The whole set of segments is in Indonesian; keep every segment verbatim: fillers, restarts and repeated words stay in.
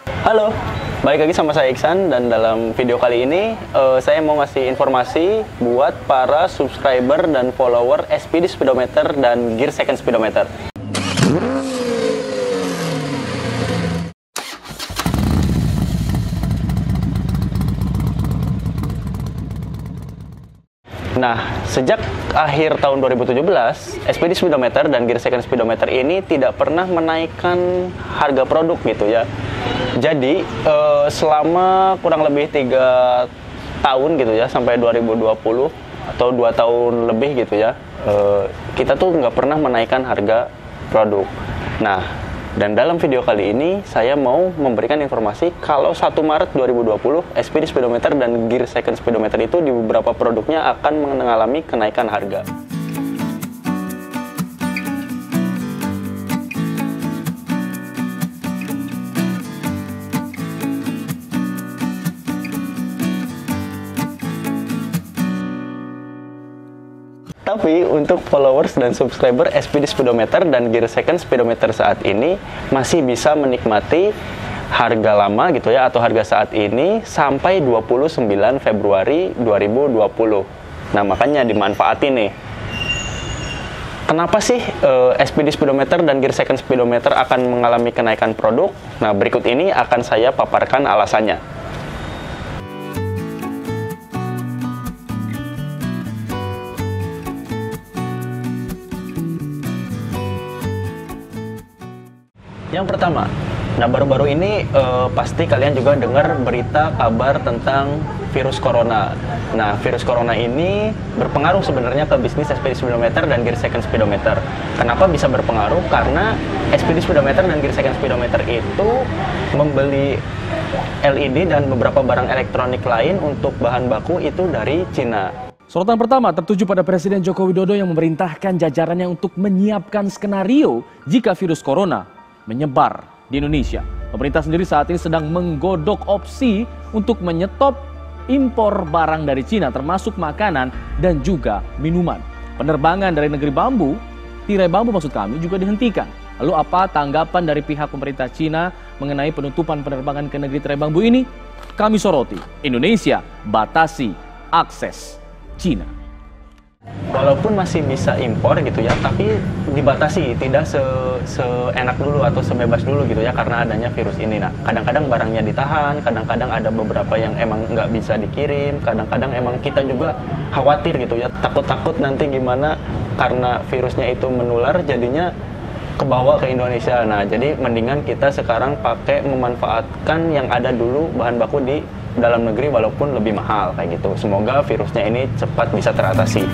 Halo, balik lagi sama saya Iksan, dan dalam video kali ini uh, saya mau ngasih informasi buat para subscriber dan follower S P D Speedometer dan Gear Second Speedometer. Nah, sejak akhir tahun dua ribu tujuh belas, S P D Speedometer dan Gear Second Speedometer ini tidak pernah menaikkan harga produk gitu ya. Jadi, eh, selama kurang lebih tiga tahun gitu ya, sampai dua ribu dua puluh atau dua tahun lebih gitu ya, eh, kita tuh nggak pernah menaikkan harga produk. Nah, dan dalam video kali ini saya mau memberikan informasi kalau satu Maret dua ribu dua puluh S P D Speedometer dan Gear Second Speedometer itu di beberapa produknya akan mengalami kenaikan harga. Tapi untuk followers dan subscriber S P D Speedometer dan Gear Second Speedometer saat ini masih bisa menikmati harga lama gitu ya, atau harga saat ini sampai dua puluh sembilan Februari dua ribu dua puluh. Nah, makanya dimanfaatin nih. Kenapa sih eh, S P D Speedometer dan Gear Second Speedometer akan mengalami kenaikan produk? Nah, berikut ini akan saya paparkan alasannya. Yang pertama, nah baru-baru ini eh, pasti kalian juga dengar berita kabar tentang virus corona. Nah, virus corona ini berpengaruh sebenarnya ke bisnis S P D Speedometer dan Gear Second Speedometer. Kenapa bisa berpengaruh? Karena S P D Speedometer dan Gear Second Speedometer itu membeli L E D dan beberapa barang elektronik lain untuk bahan baku itu dari Cina. Sorotan pertama tertuju pada Presiden Joko Widodo yang memerintahkan jajarannya untuk menyiapkan skenario jika virus corona menyebar di Indonesia. Pemerintah sendiri saat ini sedang menggodok opsi untuk menyetop impor barang dari Cina, termasuk makanan dan juga minuman. Penerbangan dari negeri bambu, tirai bambu maksud kami, juga dihentikan. Lalu apa tanggapan dari pihak pemerintah Cina mengenai penutupan penerbangan ke negeri tirai bambu ini? Kami soroti. Indonesia batasi akses Cina. Walaupun masih bisa impor gitu ya, tapi dibatasi, tidak se seenak dulu atau sebebas dulu gitu ya, karena adanya virus ini. Nah, kadang-kadang barangnya ditahan, kadang-kadang ada beberapa yang emang nggak bisa dikirim, kadang-kadang emang kita juga khawatir gitu ya, takut-takut nanti gimana karena virusnya itu menular jadinya kebawa ke Indonesia. Nah, jadi mendingan kita sekarang pakai memanfaatkan yang ada dulu bahan baku di dalam negeri walaupun lebih mahal kayak gitu. Semoga virusnya ini cepat bisa teratasi.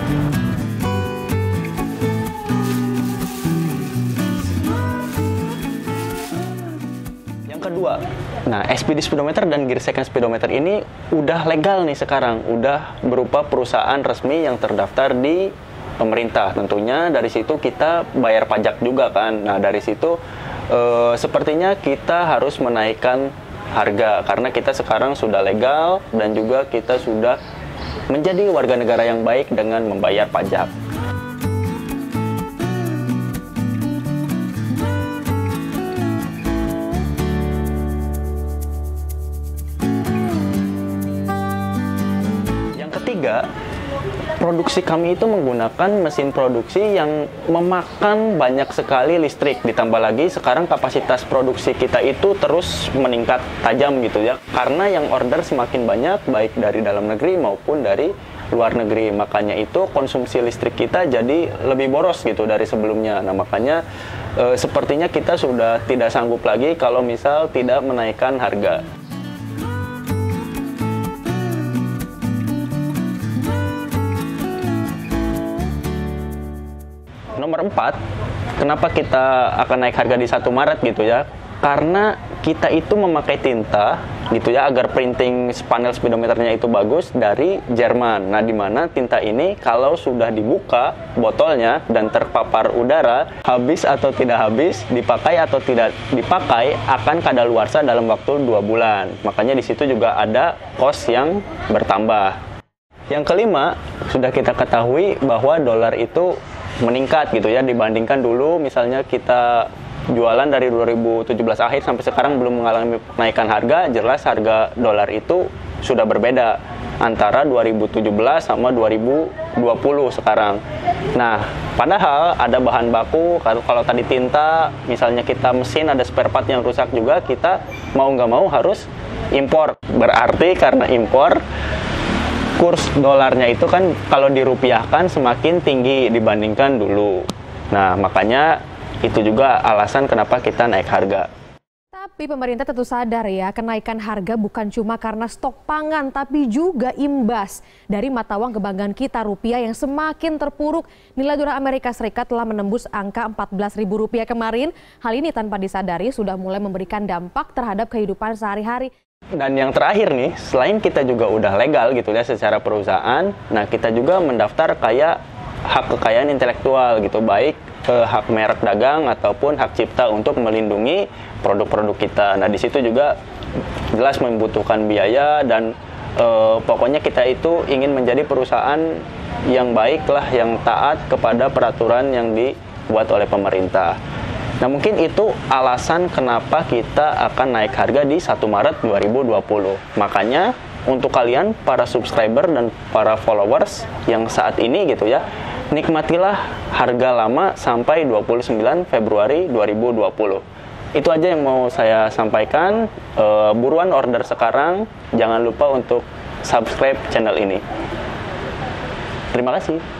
Yang kedua, nah S P D Speedometer dan Gear Second Speedometer ini udah legal nih sekarang, udah berupa perusahaan resmi yang terdaftar di pemerintah. Tentunya dari situ kita bayar pajak juga kan. Nah, dari situ eh, sepertinya kita harus menaikkan harga karena kita sekarang sudah legal dan juga kita sudah menjadi warga negara yang baik dengan membayar pajak. Yang ketiga, produksi kami itu menggunakan mesin produksi yang memakan banyak sekali listrik. Ditambah lagi sekarang kapasitas produksi kita itu terus meningkat tajam gitu ya, karena yang order semakin banyak baik dari dalam negeri maupun dari luar negeri. Makanya itu konsumsi listrik kita jadi lebih boros gitu dari sebelumnya. Nah, makanya e, sepertinya kita sudah tidak sanggup lagi kalau misal tidak menaikkan harga. Nomor empat, kenapa kita akan naik harga di satu Maret gitu ya? Karena kita itu memakai tinta gitu ya, agar printing panel speedometernya itu bagus dari Jerman. Nah, di mana tinta ini kalau sudah dibuka botolnya dan terpapar udara, habis atau tidak habis, dipakai atau tidak dipakai, akan kadaluarsa dalam waktu dua bulan. Makanya di situ juga ada kos yang bertambah. Yang kelima, sudah kita ketahui bahwa dolar itu meningkat gitu ya, dibandingkan dulu misalnya kita jualan dari dua ribu tujuh belas akhir sampai sekarang belum mengalami kenaikan harga, jelas harga dolar itu sudah berbeda antara dua ribu tujuh belas sama dua ribu dua puluh sekarang. Nah, padahal ada bahan baku, kalau, kalau tadi tinta, misalnya kita mesin ada spare part yang rusak juga, kita mau nggak mau harus impor. Berarti karena impor, kurs dolarnya itu kan kalau dirupiahkan semakin tinggi dibandingkan dulu. Nah, makanya itu juga alasan kenapa kita naik harga. Tapi pemerintah tentu sadar ya, kenaikan harga bukan cuma karena stok pangan, tapi juga imbas dari mata uang kebanggaan kita, rupiah yang semakin terpuruk. Nilai dolar Amerika Serikat telah menembus angka empat belas ribu rupiah kemarin. Hal ini tanpa disadari sudah mulai memberikan dampak terhadap kehidupan sehari-hari. Dan yang terakhir nih, selain kita juga udah legal gitu ya secara perusahaan, nah kita juga mendaftar kayak hak kekayaan intelektual gitu, baik eh, hak merek dagang ataupun hak cipta untuk melindungi produk-produk kita. Nah, di situ juga jelas membutuhkan biaya dan eh, pokoknya kita itu ingin menjadi perusahaan yang baik lah, yang taat kepada peraturan yang dibuat oleh pemerintah. Nah, mungkin itu alasan kenapa kita akan naik harga di satu Maret dua ribu dua puluh. Makanya untuk kalian para subscriber dan para followers yang saat ini gitu ya, nikmatilah harga lama sampai dua puluh sembilan Februari dua ribu dua puluh. Itu aja yang mau saya sampaikan. E, buruan order sekarang, jangan lupa untuk subscribe channel ini. Terima kasih.